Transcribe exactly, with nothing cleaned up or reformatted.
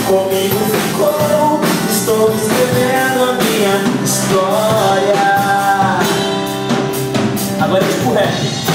Comigo ficou, estou escrevendo a minha história. Agora é tipo rap.